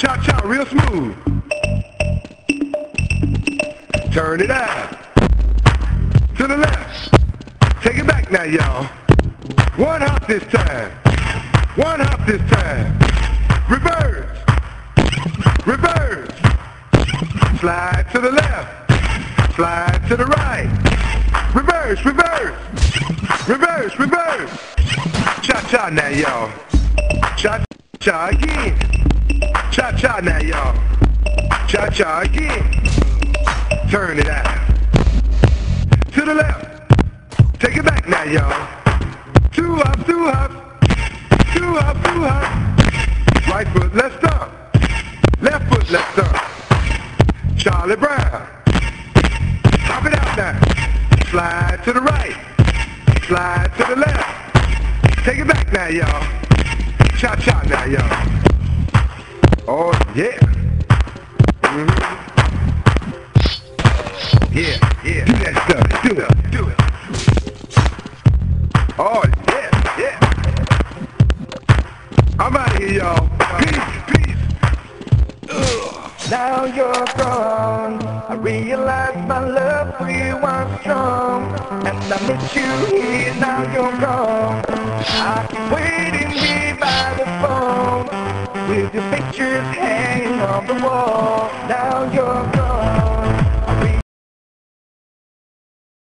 Cha-cha, real smooth. Turn it out. To the left. Take it back now, y'all. One hop this time. One hop this time. Reverse. Reverse. Slide to the left. Slide to the right. Reverse, reverse. Reverse, reverse. Cha-cha now, y'all. Cha-cha again. Cha-cha now, y'all. Cha-cha again. Turn it out. To the left. Take it back now, y'all. Two hops, two hops. Two hops, two hops. Right foot, left stomp. Left foot, left stomp. Charlie Brown. Hop it out now. Slide to the right. Slide to the left. Take it back now, y'all. Cha-cha now, y'all. Oh, yeah. Yeah, yeah. Do that stuff. Do it. Do it. Oh, yeah, yeah. I'm out of here, y'all. Peace, peace. Now you're gone. I realize my love for you was strong, and I miss you here. Now you're gone. I keep waiting here by the phone with your pictures hanging on the wall. Now you're gone.